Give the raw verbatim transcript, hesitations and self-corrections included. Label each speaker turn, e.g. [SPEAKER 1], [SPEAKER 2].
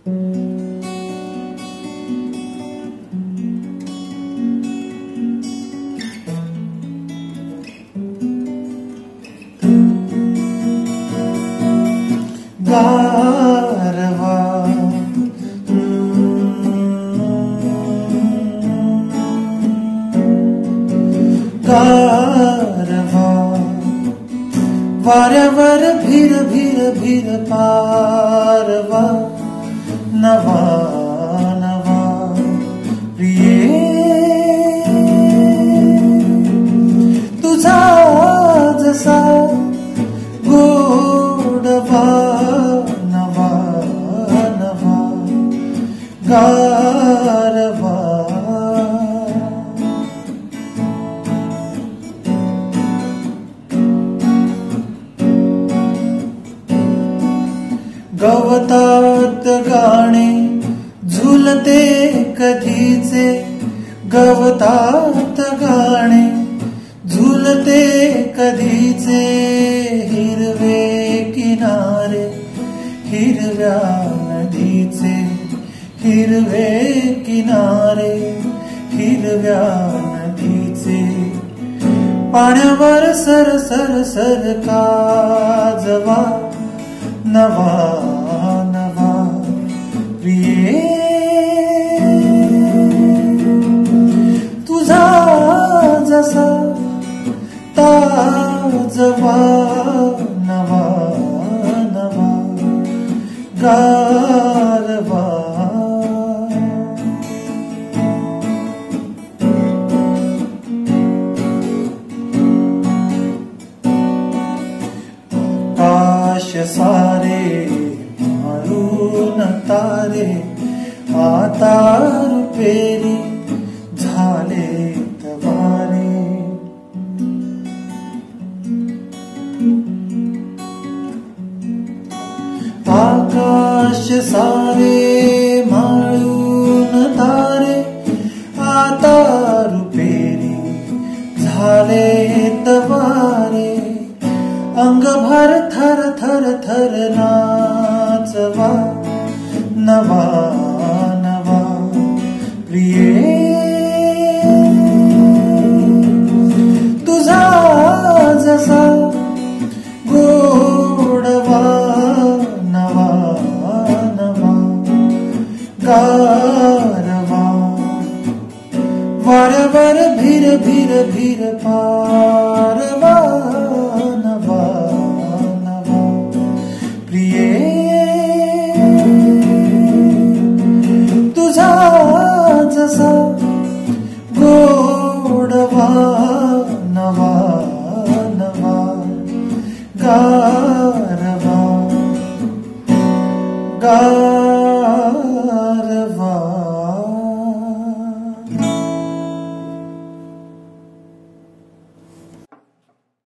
[SPEAKER 1] गारवा गारवा वाऱ्यावर भीर भीर भीर पारवा नवा नवा प्रिये तुझा जसा गोडवा नवा नवा गारवा गवतात गाणे झुलते कधीचे गवतात गाणे झुलते कधीचे हिरवे किनारे हिरव्या नदीचे हिरवे किनारे हिरव्या नदीचे पाण्यावर सर सर सर काजवा नवा नवा प्रिये तुझा जसा ताजवा नवा नवा गारवा आकाश सारे मारून तारे आता रुपेरी झाले तवारे आकाश सारे माळून तारे आता रुपेरी झाले तवारे अंगभर थर थर थर नाचवा नवा नवा प्रिये तुझा जसा गोडवा नवा नवा गारवा वाऱ्यावर भीर भीर भीर पारवा नवा नवा प्रिये तुझा जसा गोडवा नवा नवा गारवा गा